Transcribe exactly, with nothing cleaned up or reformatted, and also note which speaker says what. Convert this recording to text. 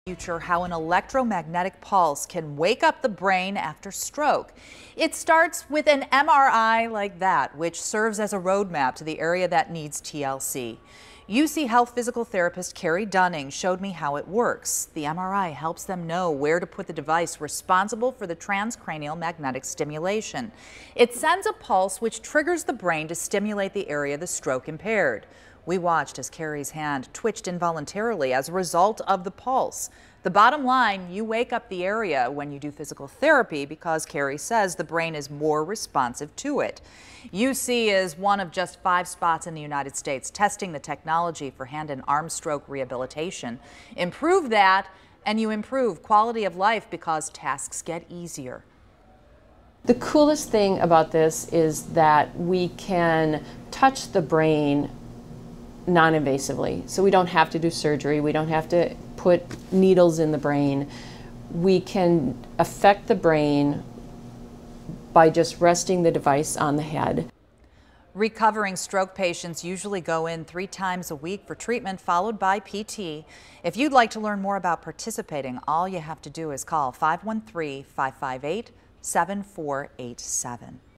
Speaker 1: Future, how an electromagnetic pulse can wake up the brain after stroke. It starts with an M R I like that, which serves as a roadmap to the area that needs T L C. U C Health physical therapist Carrie Dunning showed me how it works. The M R I helps them know where to put the device responsible for the transcranial magnetic stimulation. It sends a pulse which triggers the brain to stimulate the area the stroke impaired. We watched as Carrie's hand twitched involuntarily as a result of the pulse. The bottom line, you wake up the area when you do physical therapy because Carrie says the brain is more responsive to it. U C is one of just five spots in the United States testing the technology for hand and arm stroke rehabilitation. Improve that and you improve quality of life because tasks get easier.
Speaker 2: The coolest thing about this is that we can touch the brain non-invasively. So we don't have to do surgery. We don't have to put needles in the brain. We can affect the brain by just resting the device on the head.
Speaker 1: Recovering stroke patients usually go in three times a week for treatment, followed by P T. If you'd like to learn more about participating, all you have to do is call five one three, five five eight, seven four eight seven.